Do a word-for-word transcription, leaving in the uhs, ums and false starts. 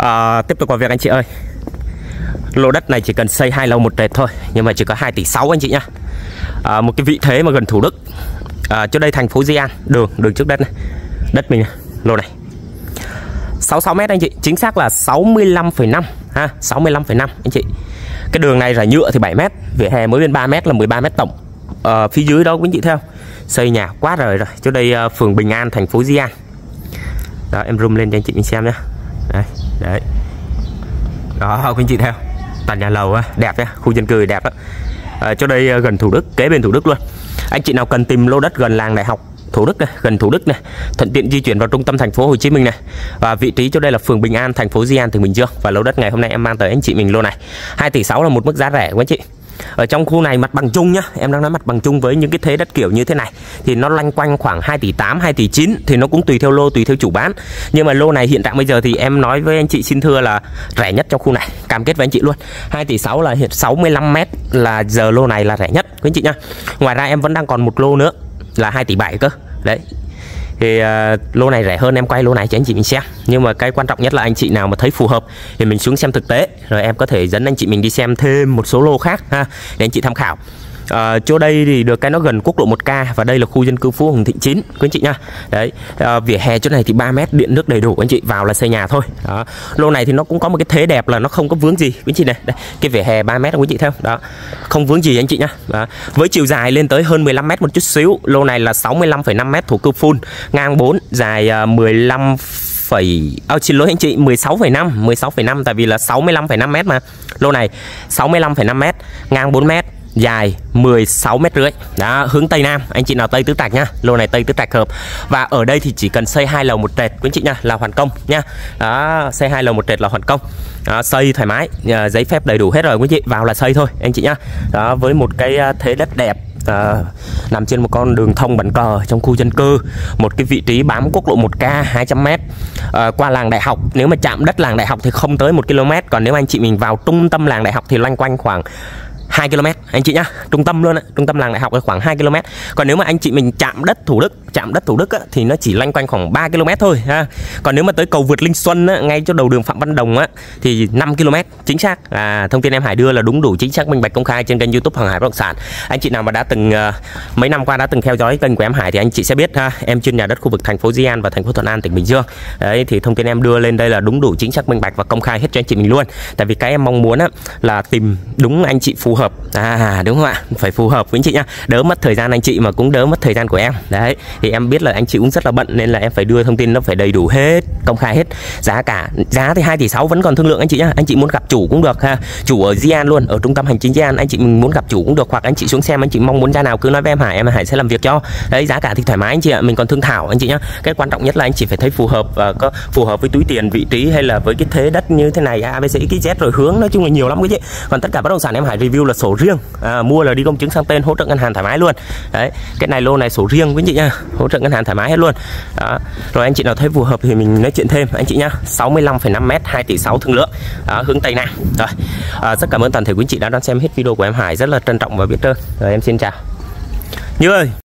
À, tiếp tục vào việc anh chị ơi. Lô đất này chỉ cần xây hai lầu một trệt thôi, nhưng mà chỉ có hai tỷ sáu anh chị nhá. À, một cái vị thế mà gần Thủ Đức. À, chỗ đây thành phố Di An, đường đường trước đất này. Đất mình này, lô này. sáu mươi sáu mét anh chị, chính xác là sáu mươi lăm phẩy năm ha, sáu mươi lăm phẩy năm anh chị. Cái đường này là nhựa thì bảy mét, vỉa hè mới bên ba mét là mười ba mét tổng. À, phía dưới đó quý anh chị thấy không? Xây nhà quá rồi rồi. Chỗ đây uh, phường Bình An, thành phố Di An. Đó, em zoom lên cho anh chị mình xem nhé. Đây, đấy. Đó, quý anh chị theo. Toàn nhà lầu á, đẹp nhá, khu dân cư đẹp á. À, chỗ đây uh, gần Thủ Đức, kế bên Thủ Đức luôn. Anh chị nào cần tìm lô đất gần làng đại học Thủ Đức này, gần Thủ Đức này, thuận tiện di chuyển vào trung tâm thành phố Hồ Chí Minh này. Và vị trí chỗ đây là phường Bình An, thành phố Di An, tỉnh Bình Dương. Và lô đất ngày hôm nay em mang tới anh chị mình lô này. hai tỷ sáu là một mức giá rẻ của anh chị. Ở trong khu này mặt bằng chung nhá, em đang nói mặt bằng chung với những cái thế đất kiểu như thế này thì nó loanh quanh khoảng hai tỷ tám, hai tỷ chín, thì nó cũng tùy theo lô, tùy theo chủ bán. Nhưng mà lô này hiện tại bây giờ thì em nói với anh chị xin thưa là rẻ nhất trong khu này, cam kết với anh chị luôn. hai tỷ sáu là hiện sáu mươi lăm mét là giờ lô này là rẻ nhất quý anh chị nhá. Ngoài ra em vẫn đang còn một lô nữa là hai tỷ bảy cơ. Đấy. Thì uh, lô này rẻ hơn, em quay lô này cho anh chị mình xem. Nhưng mà cái quan trọng nhất là anh chị nào mà thấy phù hợp thì mình xuống xem thực tế, rồi em có thể dẫn anh chị mình đi xem thêm một số lô khác ha, để anh chị tham khảo. Uh, chỗ đây thì được cái nó gần quốc lộ một K, và đây là khu dân cư Phú Hồng Thịnh chín quý anh chị nha. Đấy, uh, vỉa hè chỗ này thì ba mét, điện nước đầy đủ anh chị, vào là xây nhà thôi. Đó. Lô này thì nó cũng có một cái thế đẹp là nó không có vướng gì quý anh chị này. Đây, cái vỉa hè ba mét quý anh chị thấy không? Đó. Không vướng gì anh chị nhá. Đó. Với chiều dài lên tới hơn mười lăm mét một chút xíu. Lô này là sáu mươi lăm phẩy năm mét thổ cư full, ngang bốn, dài uh, mười lăm phẩy à, xin lỗi anh chị, mười sáu phẩy năm, mười sáu phẩy năm, tại vì là sáu mươi lăm phẩy năm mét mà. Lô này sáu mươi lăm phẩy năm mét, ngang bốn mét, dài mười sáu mét rưỡi. Đó, hướng Tây Nam, anh chị nào Tây Tứ Trạch nhá. Lô này Tây Tứ Trạch hợp. Và ở đây thì chỉ cần xây hai lầu một trệt quý anh chị nha, là hoàn công nha. Đó, xây hai lầu một trệt là hoàn công. Đó, xây thoải mái, giấy phép đầy đủ hết rồi quý anh chị, vào là xây thôi anh chị nhá. Đó, với một cái thế đất đẹp. À, nằm trên một con đường thông bản cờ trong khu dân cư, một cái vị trí bám quốc lộ một K hai trăm mét, à, qua làng đại học. Nếu mà chạm đất làng đại học thì không tới một ki lô mét, còn nếu anh chị mình vào trung tâm làng đại học thì loanh quanh khoảng hai ki lô mét anh chị nhá, trung tâm luôn á, trung tâm làng đại học là khoảng hai ki lô mét. Còn nếu mà anh chị mình chạm đất Thủ Đức, chạm đất Thủ Đức á, thì nó chỉ loanh quanh khoảng ba ki lô mét thôi ha. Còn nếu mà tới cầu vượt Linh Xuân á, ngay chỗ đầu đường Phạm Văn Đồng á, thì năm ki lô mét chính xác. À, thông tin em Hải đưa là đúng đủ, chính xác, minh bạch, công khai trên kênh YouTube Hoàng Hải Bất Động Sản. Anh chị nào mà đã từng uh, mấy năm qua đã từng theo dõi kênh của em Hải thì anh chị sẽ biết ha, em chuyên nhà đất khu vực thành phố Di An và thành phố Thuận An, tỉnh Bình Dương. Đấy, thì thông tin em đưa lên đây là đúng đủ, chính xác, minh bạch và công khai hết cho anh chị mình luôn. Tại vì cái em mong muốn á là tìm đúng anh chị phù hợp. À, đúng không ạ? Phải phù hợp với anh chị nhá, đỡ mất thời gian anh chị mà cũng đỡ mất thời gian của em. Đấy, thì em biết là anh chị cũng rất là bận nên là em phải đưa thông tin nó phải đầy đủ hết, công khai hết. Giá cả, giá thì hai tỷ sáu vẫn còn thương lượng anh chị nhá. Anh chị muốn gặp chủ cũng được ha. Chủ ở Di An luôn, ở trung tâm hành chính Di An, anh chị mình muốn gặp chủ cũng được, hoặc anh chị xuống xem anh chị mong muốn giá nào cứ nói với em Hải, em Hải sẽ làm việc cho. Đấy, giá cả thì thoải mái anh chị ạ, mình còn thương thảo anh chị nhá. Cái quan trọng nhất là anh chị phải thấy phù hợp và có phù hợp với túi tiền, vị trí hay là với cái thế đất như thế này, a bê xê ích i dét rồi hướng, nói chung là nhiều lắm cái chứ. Còn tất cả bất động sản em Hải review là sổ riêng. À, mua là đi công chứng sang tên, hỗ trợ ngân hàng thoải mái luôn. Đấy, cái này lô này sổ riêng quý anh chị nha, hỗ trợ ngân hàng thoải mái hết luôn. Đó. Rồi anh chị nào thấy phù hợp thì mình nói chuyện thêm anh chị nhá. sáu mươi lăm phẩy năm mét, hai tỷ sáu thương lượng. Đó, hướng Tây Nam. Rồi. À, rất cảm ơn toàn thể quý anh chị đã đón xem hết video của em Hải, rất là trân trọng và biết ơn. Rồi em xin chào. Như ơi.